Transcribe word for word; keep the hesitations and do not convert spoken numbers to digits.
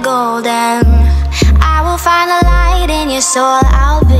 golden. I will find the light in your soul, I'll be